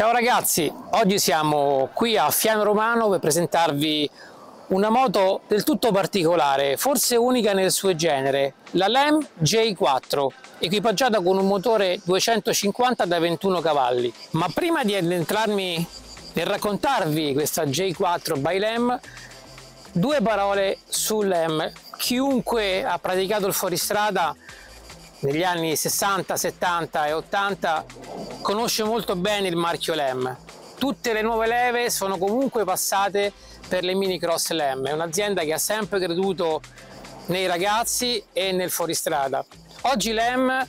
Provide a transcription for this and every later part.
Ciao ragazzi, oggi siamo qui a Fiano Romano per presentarvi una moto del tutto particolare, forse unica nel suo genere, la LEM J4, equipaggiata con un motore 250 da 21 cavalli. Ma prima di addentrarmi nel raccontarvi questa J4 by LEM, due parole su LEM. Chiunque ha praticato il fuoristrada negli anni 60, 70 e 80 conosce molto bene il marchio LEM. Tutte le nuove leve sono comunque passate per le mini cross LEM. È un'azienda che ha sempre creduto nei ragazzi e nel fuoristrada. Oggi LEM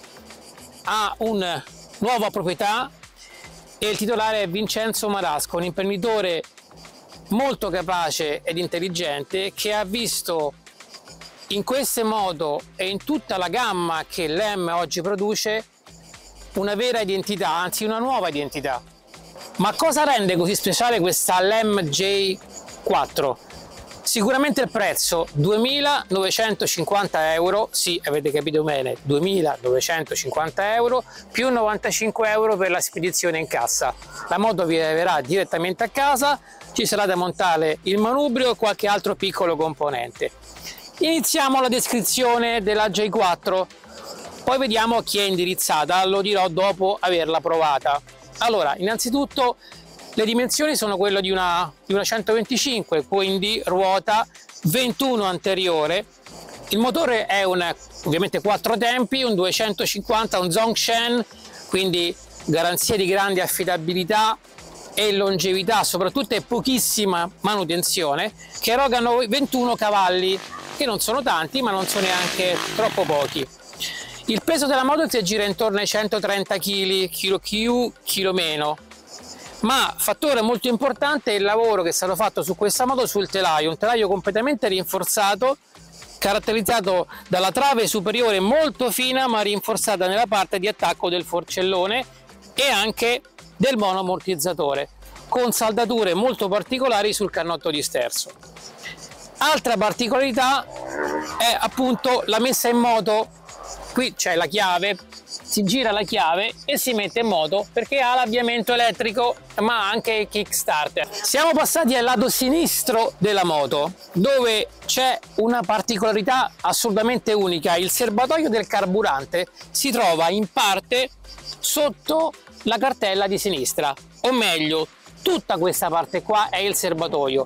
ha una nuova proprietà e il titolare è Vincenzo Marasco, un imprenditore molto capace ed intelligente che ha visto in queste moto e in tutta la gamma che LEM oggi produce una vera identità, anzi una nuova identità. Ma cosa rende così speciale questa LEM J4? Sicuramente il prezzo, 2.950 euro, sì, avete capito bene, 2.950 euro più 95 euro per la spedizione in cassa. La moto vi arriverà direttamente a casa, ci sarà da montare il manubrio e qualche altro piccolo componente. Iniziamo la descrizione della J4, poi vediamo a chi è indirizzata, lo dirò dopo averla provata. Allora, innanzitutto le dimensioni sono quelle di una 125, quindi ruota 21 anteriore. Il motore è ovviamente 4 tempi, un 250, un Zhongshan, quindi garanzia di grande affidabilità e longevità, soprattutto e pochissima manutenzione, che erogano 21 cavalli, che non sono tanti ma non sono neanche troppo pochi. Il peso della moto si aggira intorno ai 130 kg, chilo meno, ma fattore molto importante è il lavoro che è stato fatto su questa moto sul telaio, un telaio completamente rinforzato, caratterizzato dalla trave superiore molto fina ma rinforzata nella parte di attacco del forcellone e anche del monoammortizzatore, con saldature molto particolari sul cannotto di sterzo. Altra particolarità è appunto la messa in moto. Qui c'è la chiave, si gira la chiave e si mette in moto perché ha l'avviamento elettrico ma anche il kickstarter. Siamo passati al lato sinistro della moto, dove c'è una particolarità assolutamente unica. Il serbatoio del carburante si trova in parte sotto la cartella di sinistra, o meglio, tutta questa parte qua è il serbatoio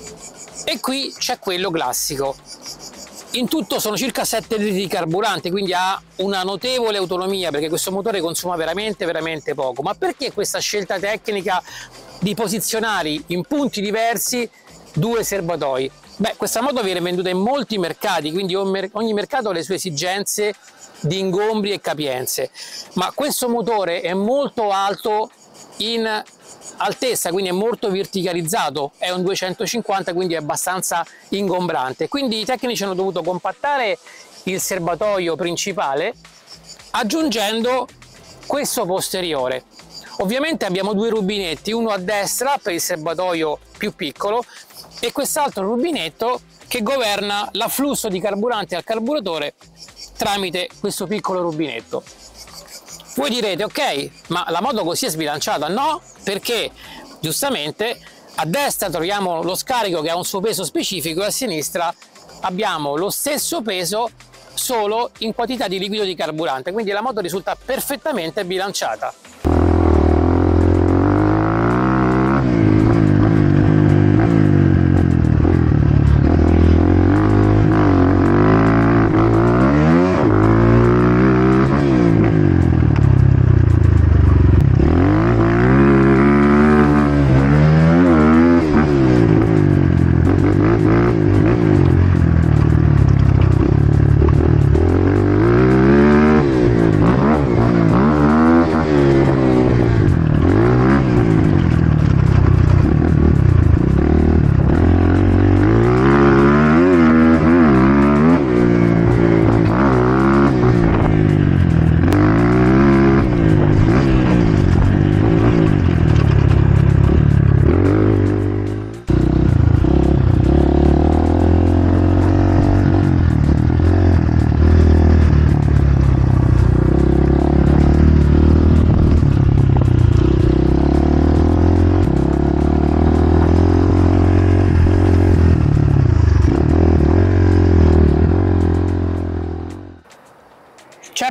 e qui c'è quello classico. In tutto sono circa 7 litri di carburante, quindi ha una notevole autonomia perché questo motore consuma veramente poco. Ma perché questa scelta tecnica di posizionare in punti diversi due serbatoi? Beh, questa moto viene venduta in molti mercati, quindi ogni mercato ha le sue esigenze di ingombri e capienze, ma questo motore è molto alto in altezza, quindi è molto verticalizzato, è un 250, quindi è abbastanza ingombrante, quindi i tecnici hanno dovuto compattare il serbatoio principale aggiungendo questo posteriore. Ovviamente abbiamo due rubinetti, uno a destra per il serbatoio più piccolo e quest'altro rubinetto che governa l'afflusso di carburante al carburatore tramite questo piccolo rubinetto. Voi direte, ok, ma la moto così è sbilanciata? No, perché giustamente a destra troviamo lo scarico che ha un suo peso specifico e a sinistra abbiamo lo stesso peso solo in quantità di liquido di carburante, quindi la moto risulta perfettamente bilanciata.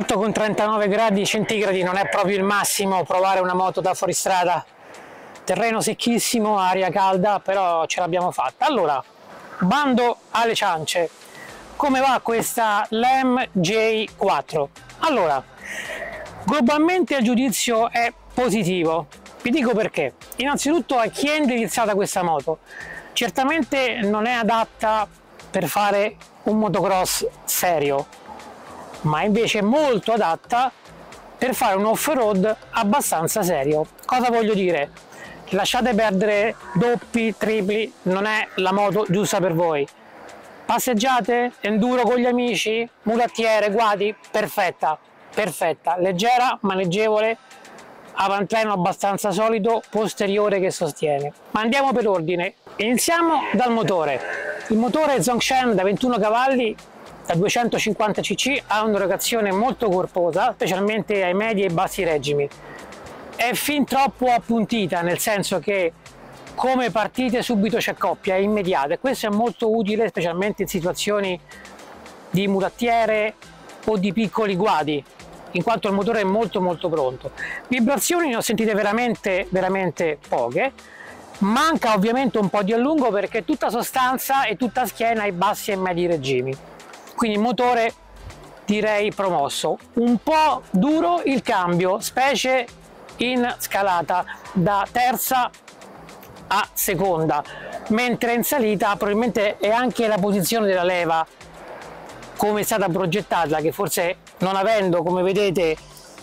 certo con 39 gradi centigradi non è proprio il massimo provare una moto da fuoristrada, terreno secchissimo, aria calda, però ce l'abbiamo fatta. Allora, bando alle ciance, come va questa LEM J4? Allora, globalmente il giudizio è positivo, vi dico perché. Innanzitutto a chi è indirizzata questa moto? Certamente non è adatta per fare un motocross serio, ma invece è molto adatta per fare un off-road abbastanza serio. Cosa voglio dire? Lasciate perdere doppi, tripli, non è la moto giusta per voi. Passeggiate, enduro con gli amici, mulattiere, guadi, perfetta, perfetta, leggera, maneggevole, avantreno abbastanza solido, posteriore che sostiene. Ma andiamo per ordine, iniziamo dal motore. Il motore Zhongshan da 21 cavalli da 250 cc ha un'erogazione molto corposa, specialmente ai medi e bassi regimi. È fin troppo appuntita, nel senso che come partite subito c'è coppia, è immediata, e questo è molto utile specialmente in situazioni di mulattiere o di piccoli guadi, in quanto il motore è molto pronto. Vibrazioni ne ho sentite veramente poche. Manca ovviamente un po' di allungo perché è tutta sostanza e tutta schiena ai bassi e medi regimi, quindi motore direi promosso. Un po' duro il cambio, specie in scalata da terza a seconda, mentre in salita probabilmente è anche la posizione della leva come è stata progettata, che forse, non avendo, come vedete,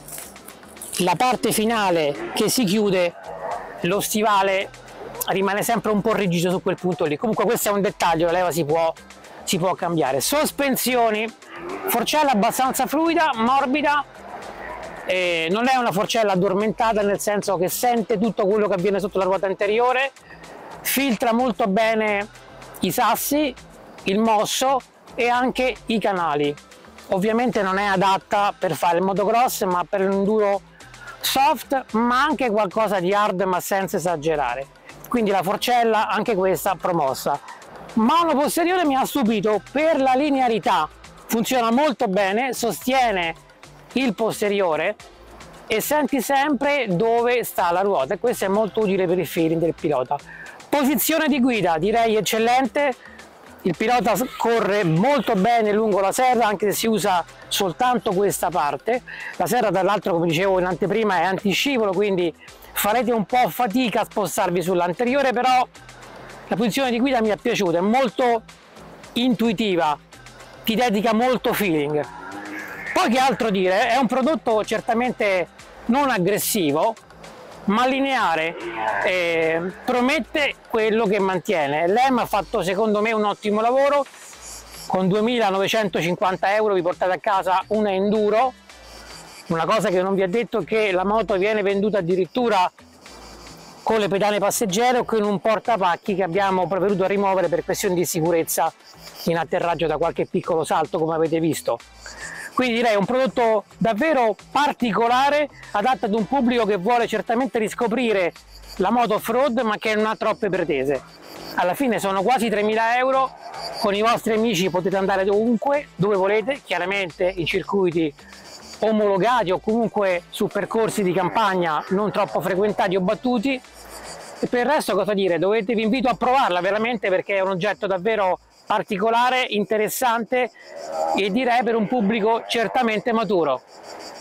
la parte finale che si chiude, lo stivale rimane sempre un po' rigido su quel punto lì. Comunque questo è un dettaglio, la leva si può cambiare. Sospensioni, forcella abbastanza fluida, morbida, non è una forcella addormentata, nel senso che sente tutto quello che avviene sotto la ruota anteriore, filtra molto bene i sassi, il mosso e anche i canali. Ovviamente non è adatta per fare il motocross, ma per l'enduro soft, ma anche qualcosa di hard, ma senza esagerare. Quindi la forcella, anche questa, promossa. Mano posteriore mi ha stupito per la linearità, funziona molto bene, sostiene il posteriore e senti sempre dove sta la ruota, e questo è molto utile per il feeling del pilota. Posizione di guida direi eccellente, il pilota corre molto bene lungo la serra, anche se si usa soltanto questa parte. La serra, tra l'altro, come dicevo in anteprima, è antiscivolo, quindi farete un po' fatica a spostarvi sull'anteriore, però la posizione di guida mi è piaciuta, è molto intuitiva, ti dedica molto feeling. Poi che altro dire? È un prodotto certamente non aggressivo, ma lineare, promette quello che mantiene. L'EM ha fatto secondo me un ottimo lavoro, con 2.950 euro vi portate a casa un enduro. Una cosa che non vi ha detto è che la moto viene venduta addirittura con le pedane passeggere o con un portapacchi che abbiamo preferito rimuovere per questioni di sicurezza in atterraggio da qualche piccolo salto, come avete visto. Quindi direi un prodotto davvero particolare, adatto ad un pubblico che vuole certamente riscoprire la moto off-road, ma che non ha troppe pretese. Alla fine sono quasi 3.000 euro, con i vostri amici potete andare ovunque, dove volete, chiaramente in circuiti omologati o comunque su percorsi di campagna non troppo frequentati o battuti. E per il resto cosa dire? Vi invito a provarla veramente, perché è un oggetto davvero particolare, interessante e direi per un pubblico certamente maturo.